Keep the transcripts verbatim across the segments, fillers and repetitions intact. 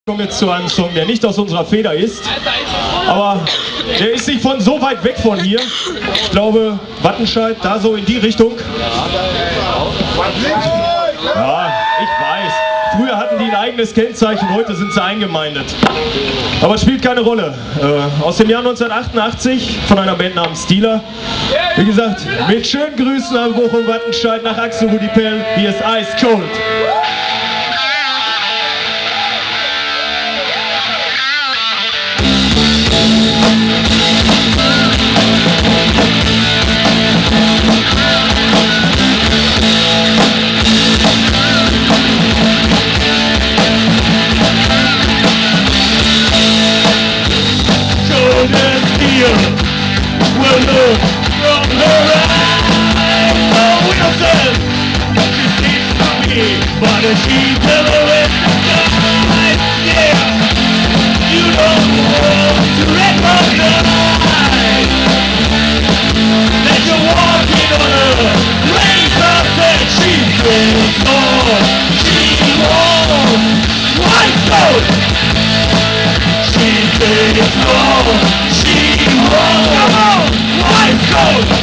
Jetzt zu einem Song, der nicht aus unserer Feder ist, aber der ist nicht von so weit weg von hier. Ich glaube, Wattenscheid, da so in die Richtung. Ja, ich weiß. Früher hatten die ein eigenes Kennzeichen, heute sind sie eingemeindet. Aber es spielt keine Rolle. Äh, aus dem Jahr neunzehnhundertachtundachtzig von einer Band namens Steeler. Wie gesagt, mit schönen Grüßen an Bochum Wattenscheid nach Axel Rudi Pell. Hier ist Ice Cold. Will look from her eyes. Oh, Wilson, she seems to me, but she's never in the sky. Yeah, you don't want to recognize that you're walking on a race up that she goes on. She won't, white coat. She takes on. She won't. Come on, white coat.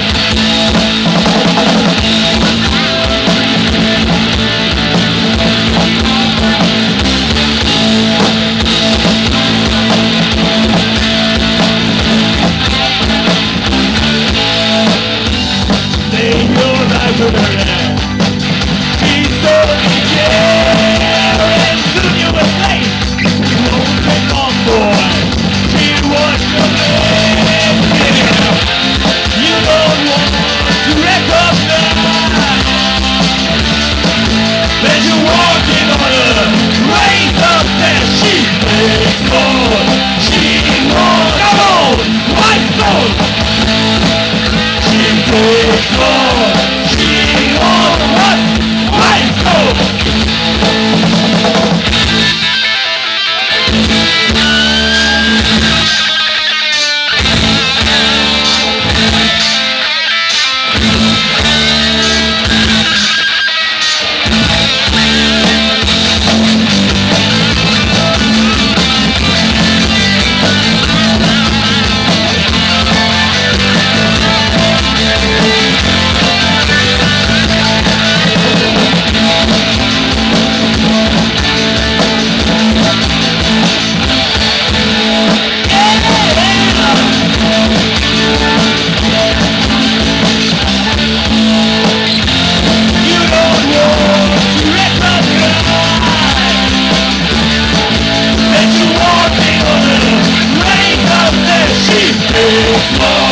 Lay your eyes on her head. She's so care, and soon you will say, you won't take on, boy. She wants your head. You don't want to recognize that you're walking on a race up there. She takes on, she won't. Come on, white coat. She takes on, she won't. What? White coat. She's